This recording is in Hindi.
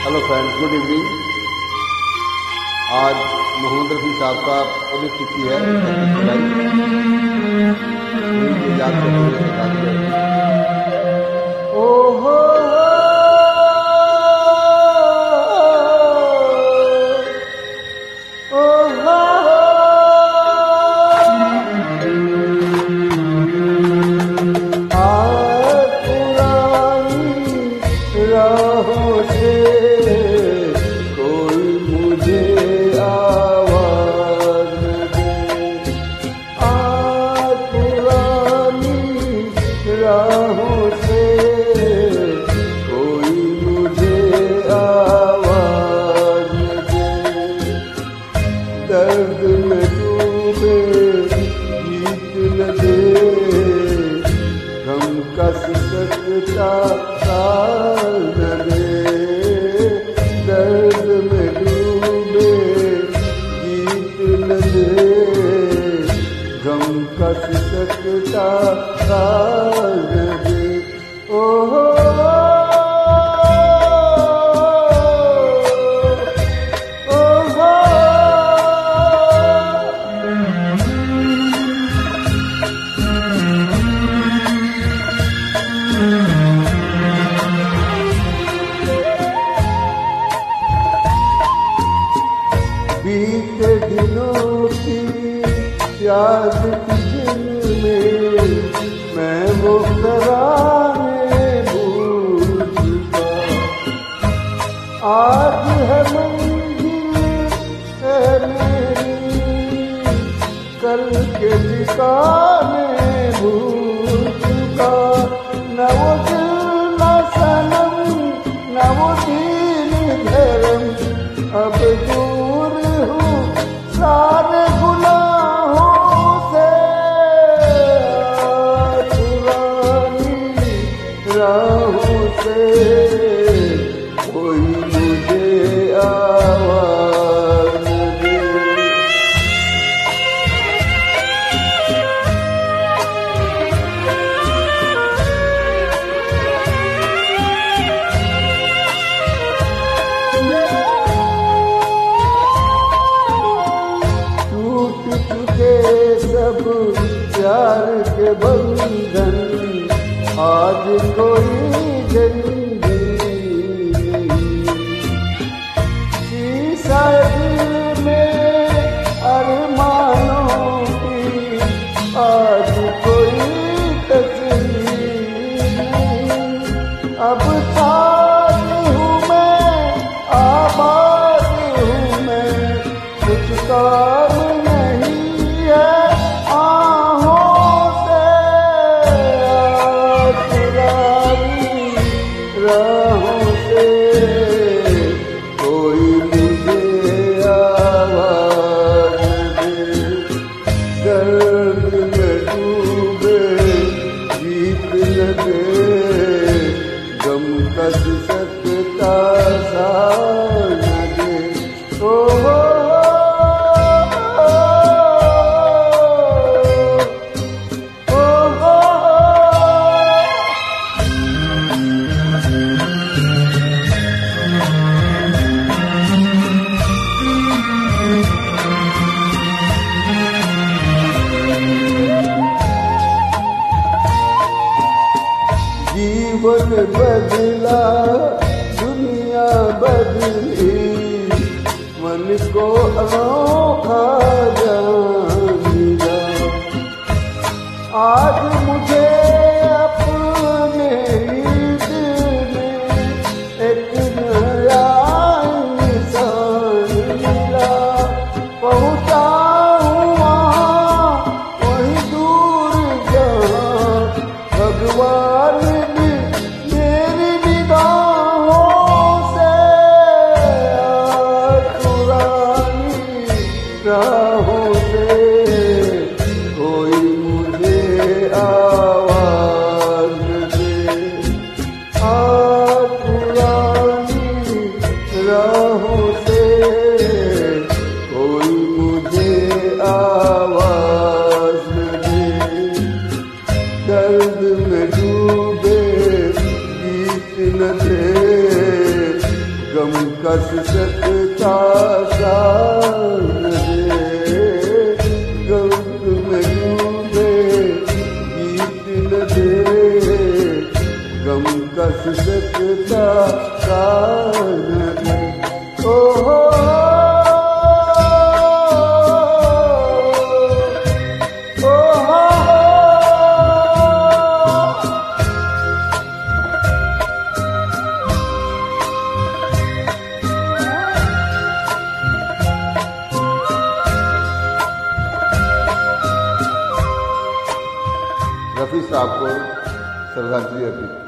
Hello friends, good evening. आज मोहम्मद रफी साहब का पुलिस तिथि है 31 जुलाई। उन्हीं को याद करते हुए सरदार जयंती। ओहो राहों से कोई मुझे आवाज दे, दर्द में डूबे गीत न दे, गम का सिसकता ताल न दे, दर्द में डूबे गीत न दे, गम का सिसकता ताल न दे। ओहो बीते दिनों की याद की जिनमें मैं वो तराने भूल चुका, आज है मंजिल है मेरी, कल के ठिकाने भूल चुका, न वो दिल न सनम न वो दीन धर्म, अब दूर हूँ सारे गुनाहों से, पुरानी राहों से कोई मुझे आवाज दे। सब प्यार के बंधन आज कोई जिंदगी शीशा दिल में अरमानों की आज कोई तस्वीर नहीं, अब साथ हूँ मैं आबाद हूँ मैं, कुछ काम राहों से कोई मुझे आवाज दे, दर्द में डूबे गीत न दे, गम का सिसकता ताल न दे। ओहो जीवन बदला दुनिया बदली, मन को अनोखा जान मिला, आज मुझे अपने दिल में एक नया इंसान मिला, पहुँचा हूँ वहाँ वहीं दूर जहाँ भगवान राहों से कोई मुझे आवाज दे, पुरानी राहों से कोई मुझे आवाज दे, दर्द में डूबे गीत न दे, गम कस सकता है, गम में डूबे गीत न दे, गम कस सकता है। ओ रफी साहब को श्रद्धांजलि अर्पित।